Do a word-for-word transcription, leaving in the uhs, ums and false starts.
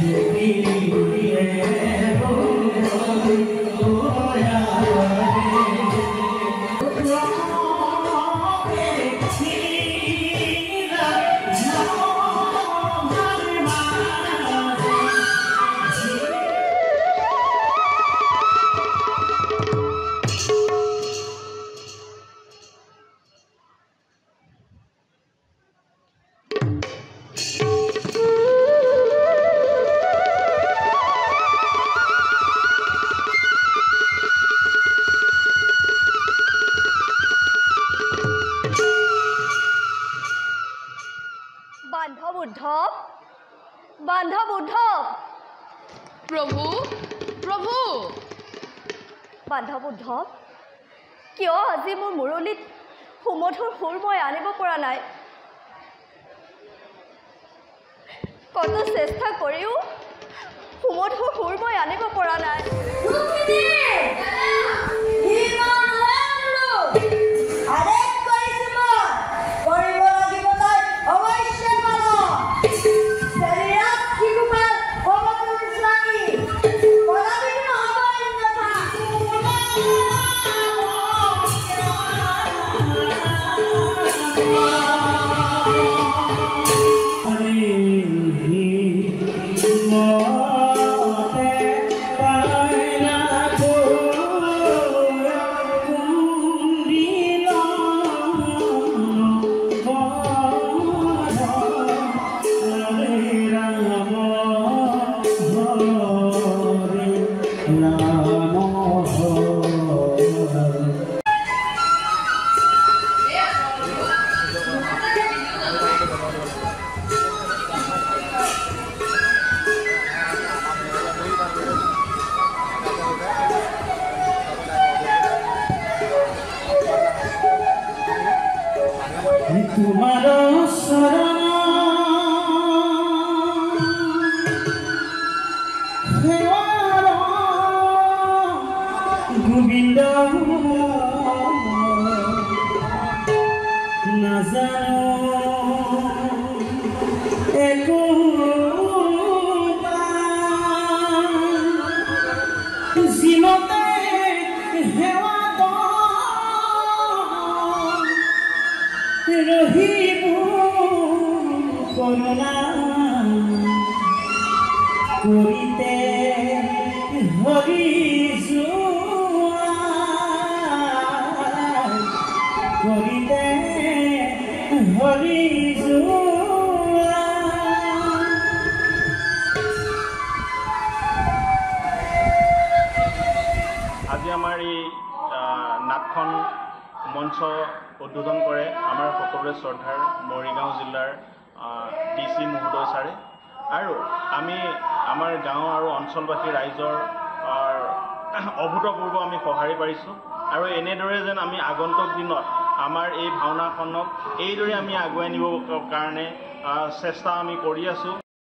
বান্ধৱ উদ্ধৱ বান্ধৱ উদ্ধৱ প্ৰভু প্ৰভু বান্ধৱ উদ্ধৱ কিয় আজি মোৰ মুৰলীত সুমধুৰ সুৰ মই আনিব পৰা নাই কত চেষ্টা কৰিও সুমধুৰ সুৰ মই আনিব পৰা নাই तुम्हारो शरण गोविंद नजानो एको जीवते हेवा रहिबु करुणा करिते हरि जुआ करिते हरि जुआ আজি আমাৰ এই নাটখন মঞ্চ উদ্বোধন কৰে আমাৰ সকলোৰে শ্ৰদ্ধাৰ মৰিগাঁও জিলাৰ ডি চি মহোদয় ছাৰে আৰু আমি আমাৰ গাঁও আৰু অঞ্চলবাসী ৰাইজৰ অভূতপূৰ্ব আমি সঁহাৰি পাৰিছোঁ আৰু এনেদৰে যেন আমি আগন্তুক দিনত আমাৰ এই ভাওনাখনক এইদৰে আমি আগুৱাই নিবৰ কাৰণে চেষ্টা আমি কৰি আছোঁ।